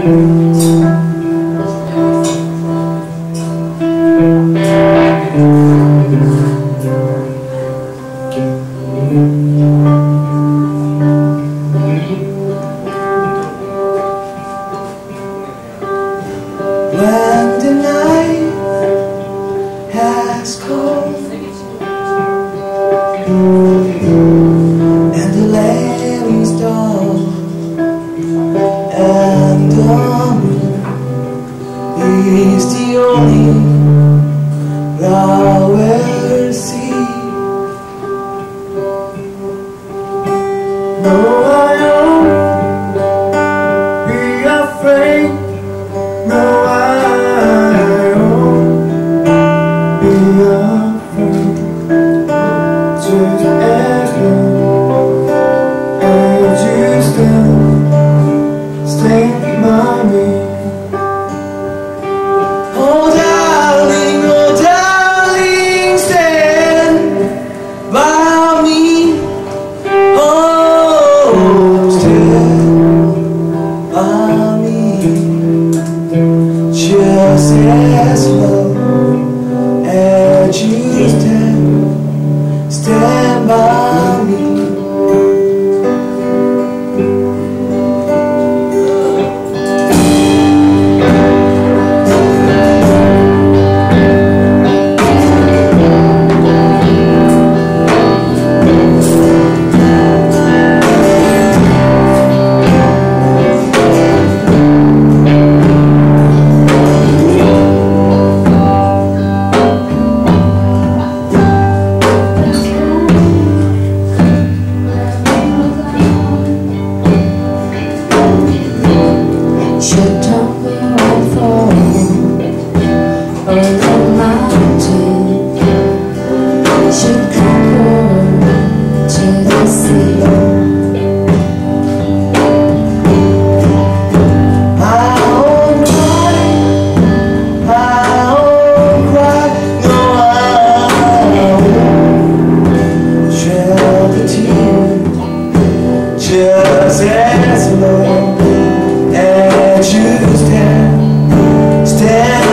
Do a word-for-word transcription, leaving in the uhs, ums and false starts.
When the night has come and the land is dark and the moon is the only I will see, no, I won't be afraid. No, I won't be afraid. Just as long as you stand, stand by me. Oh darling, oh darling, stand by me. Oh, stand by me. Just as long as you stand, stand by me. Should tumble and fall on the mountain, should crumble to the sea. I won't cry, I won't cry, no, I won't shed a tear. Just as long as you stand, stand